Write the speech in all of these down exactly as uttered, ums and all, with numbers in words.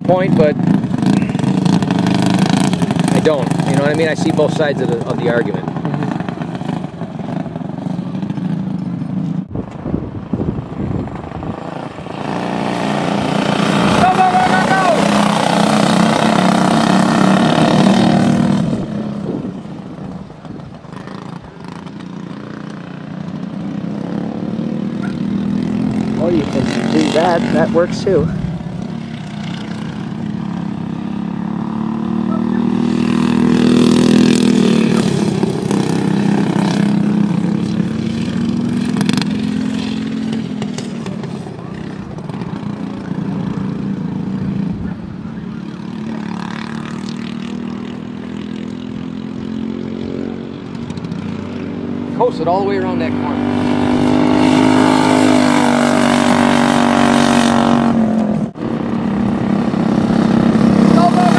point, but I don't. You know what I mean? I see both sides of the, of the argument. Go, go, go, go, go! Or you can do that. That works too. Coast it all the way around that corner. Go, go,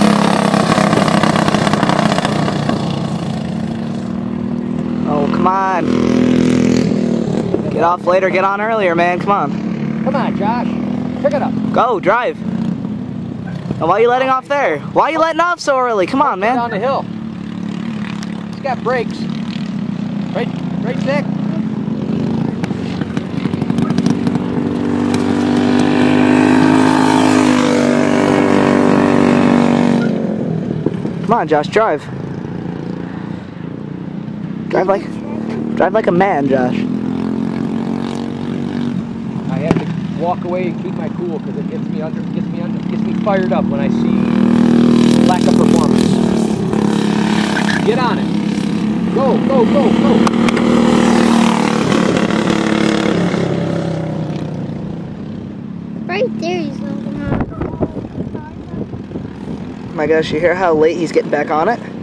go! Oh, come on. Get off later, get on earlier, man. Come on. Come on, Josh. Pick it up. Go, drive. And why are you letting off there? Why are you letting off so early? Come on, man. Down the hill. It's got brakes. Right, right, Zach? Come on, Josh, drive. Drive like, drive like a man, Josh. I have to walk away and keep my cool because it gets me under, gets me under, gets me fired up when I see lack of performance. Get on it. Go, go, go, go. Right there, he's not gonna. Oh my gosh, you hear how late he's getting back on it?